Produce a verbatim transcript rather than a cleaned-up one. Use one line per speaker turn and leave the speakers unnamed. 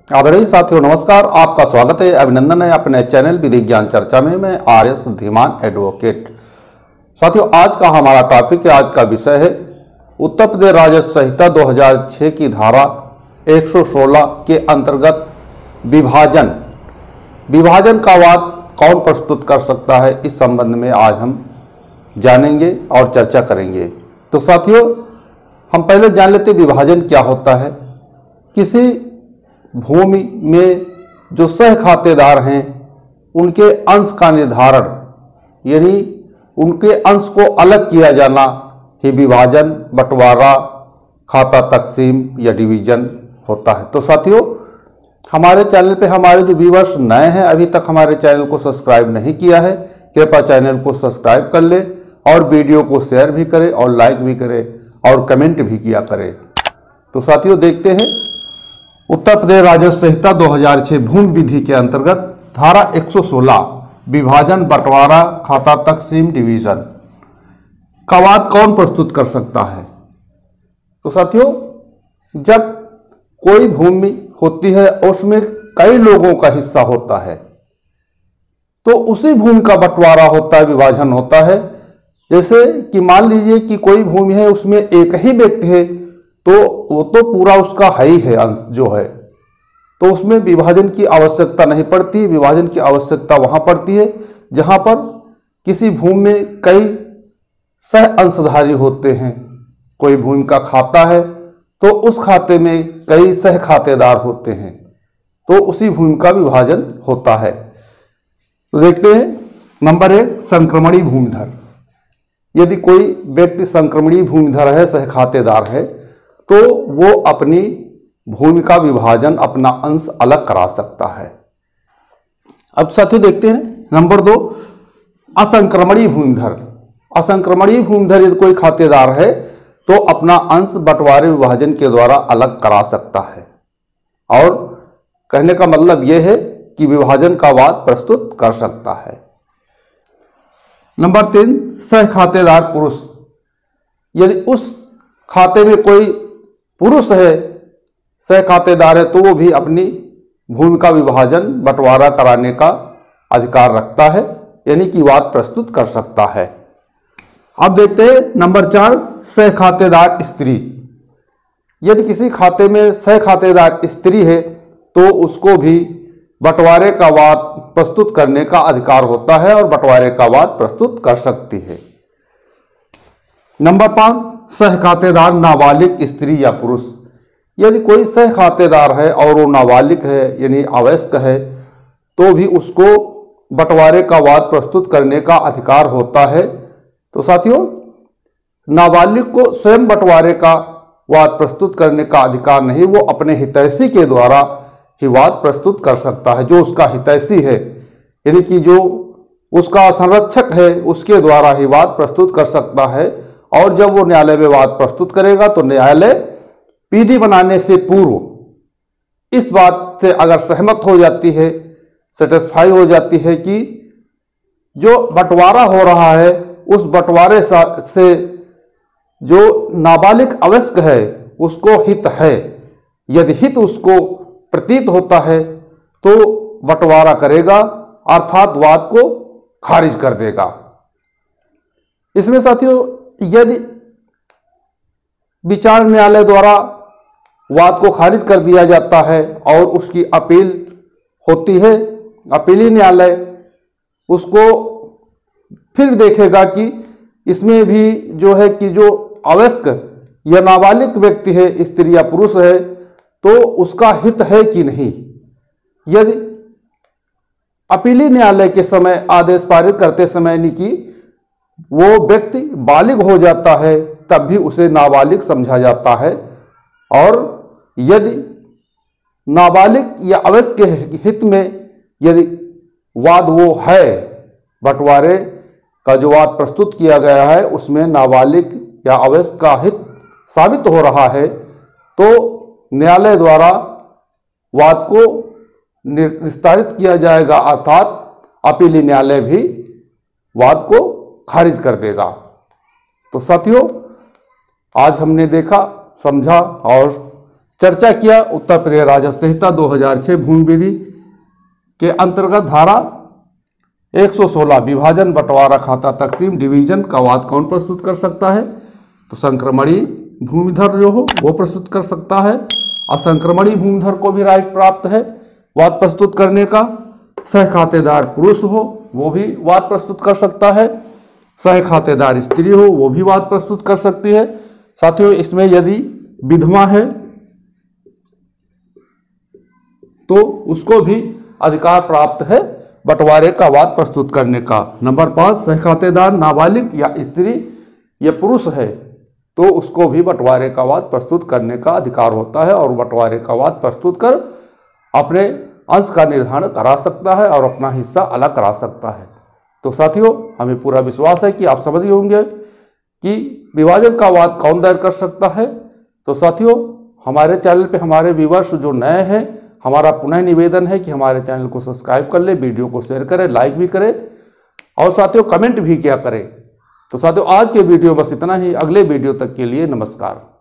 आदरणीय साथियों नमस्कार, आपका स्वागत है, अभिनंदन है अपने चैनल विधिक ज्ञान चर्चा में। मैं आर एस धीमान एडवोकेट। साथियों आज का हमारा टॉपिक है, आज का विषय है उत्तर प्रदेश राजस्व संहिता दो हज़ार छह की धारा एक सौ सोलह के अंतर्गत विभाजन विभाजन का वाद कौन प्रस्तुत कर सकता है। इस संबंध में आज हम जानेंगे और चर्चा करेंगे। तो साथियों हम पहले जान लेते विभाजन क्या होता है। किसी भूमि में जो सह खातेदार हैं उनके अंश का निर्धारण यानी उनके अंश को अलग किया जाना ही विभाजन, बंटवारा, खाता तकसीम या डिवीजन होता है। तो साथियों हमारे चैनल पे हमारे जो व्यूअर्स नए हैं, अभी तक हमारे चैनल को सब्सक्राइब नहीं किया है, कृपया चैनल को सब्सक्राइब कर ले और वीडियो को शेयर भी करें और लाइक भी करें और कमेंट भी किया करें। तो साथियों देखते हैं उत्तर प्रदेश राजस्व संहिता दो हज़ार छह भूमि विधि के अंतर्गत धारा एक सौ सोलह विभाजन, बंटवारा, खाता तकसीम, डिवीजन का वाद कौन प्रस्तुत कर सकता है। तो साथियों जब कोई भूमि होती है उसमें कई लोगों का हिस्सा होता है तो उसी भूमि का बंटवारा होता है, विभाजन होता है। जैसे कि मान लीजिए कि कोई भूमि है उसमें एक ही व्यक्ति है तो वो तो पूरा उसका है ही है अंश जो है, तो उसमें विभाजन की आवश्यकता नहीं पड़ती। विभाजन की आवश्यकता वहां पड़ती है जहां पर किसी भूमि में कई सह अंशधारी होते हैं। कोई भूमि का खाता है तो उस खाते में कई सह खातेदार होते हैं तो उसी भूमि का विभाजन होता है। तो देखते हैं नंबर एक, संक्रमणी भूमिधर। यदि कोई व्यक्ति संक्रमणी भूमिधर है, सह खातेदार है, तो वो अपनी भूमि का विभाजन, अपना अंश अलग करा सकता है। अब साथियों देखते हैं नंबर दो, असंक्रमणी भूमिधर। असंक्रमणी भूमिधर यदि कोई खातेदार है तो अपना अंश बंटवारे विभाजन के द्वारा अलग करा सकता है। और कहने का मतलब यह है कि विभाजन का वाद प्रस्तुत कर सकता है। नंबर तीन, सह खातेदार पुरुष। यदि उस खाते में कोई पुरुष है, सह खातेदार है, तो वो भी अपनी भूमि का विभाजन, बंटवारा कराने का अधिकार रखता है, यानी कि वाद प्रस्तुत कर सकता है। अब देखते हैं नंबर चार, सह खातेदार स्त्री। यदि किसी खाते में सह खातेदार स्त्री है तो उसको भी बंटवारे का वाद प्रस्तुत करने का अधिकार होता है और बंटवारे का वाद प्रस्तुत कर सकती है। नंबर पांच, सह खातेदार नाबालिग स्त्री या पुरुष। यदि कोई सह खातेदार है और वो नाबालिग है यानी अवयस्क है तो भी उसको बंटवारे का वाद प्रस्तुत करने का अधिकार होता है। तो साथियों नाबालिग को स्वयं बंटवारे का वाद प्रस्तुत करने का अधिकार नहीं, वो अपने हितैषी के द्वारा ही वाद प्रस्तुत कर सकता है। जो उसका हितैषी है यानी कि जो उसका संरक्षक है उसके द्वारा ही वाद प्रस्तुत कर सकता है। और जब वो न्यायालय में वाद प्रस्तुत करेगा तो न्यायालय पीढ़ी बनाने से पूर्व इस बात से अगर सहमत हो जाती है, सेटिस्फाई हो जाती है कि जो बंटवारा हो रहा है उस बंटवारे से जो नाबालिग अवयस्क है उसको हित है, यदि हित उसको प्रतीत होता है तो बंटवारा करेगा, अर्थात वाद को खारिज कर देगा। इसमें साथियों यदि विचार न्यायालय द्वारा वाद को खारिज कर दिया जाता है और उसकी अपील होती है, अपीली न्यायालय उसको फिर देखेगा कि इसमें भी जो है कि जो अवयस्क या नाबालिग व्यक्ति है, स्त्री या पुरुष है, तो उसका हित है कि नहीं। यदि अपीली न्यायालय के समय आदेश पारित करते समय यानी कि वो व्यक्ति बालिग हो जाता है तब भी उसे नाबालिग समझा जाता है। और यदि नाबालिग या अवयस्क के हित में यदि वाद वो है, बंटवारे का जो वाद प्रस्तुत किया गया है उसमें नाबालिग या अवयस्क का हित साबित हो रहा है तो न्यायालय द्वारा वाद को निस्तारित किया जाएगा, अर्थात अपीली न्यायालय भी वाद को खारिज कर देगा। तो साथियों आज हमने देखा, समझा और चर्चा किया उत्तर प्रदेश राजस्व संहिता दो हज़ार छह भूमि विधि के अंतर्गत धारा एक सौ सोलह विभाजन, बंटवारा, खाता तकसीम, डिवीजन का वाद कौन प्रस्तुत कर सकता है? तो संक्रमणीय भूमिधर जो हो वो प्रस्तुत कर सकता है। असंक्रमणीय भूमिधर को भी राइट प्राप्त है वाद प्रस्तुत करने का। सह खातेदार पुरुष हो वो भी वाद प्रस्तुत कर सकता है। सह खातेदार स्त्री हो वो भी वाद प्रस्तुत कर सकती है। साथियों, इसमें यदि विधवा है तो उसको भी अधिकार प्राप्त है बंटवारे का वाद प्रस्तुत करने का। नंबर पाँच, सह खातेदार नाबालिग या स्त्री या पुरुष है तो उसको भी बंटवारे का वाद प्रस्तुत करने का अधिकार होता है और बंटवारे का वाद प्रस्तुत कर अपने अंश का निर्धारण करा सकता है और अपना हिस्सा अलग करा सकता है। तो साथियों, हमें पूरा विश्वास है कि आप समझ गए होंगे कि विभाजन का वाद कौन दायर कर सकता है। तो साथियों, हमारे चैनल पे हमारे व्यूअर्स जो नए हैं, हमारा पुनः निवेदन है कि हमारे चैनल को सब्सक्राइब कर ले, वीडियो को शेयर करें, लाइक भी करें और साथियों कमेंट भी किया करें। तो साथियों, आज के वीडियो बस इतना ही। अगले वीडियो तक के लिए नमस्कार।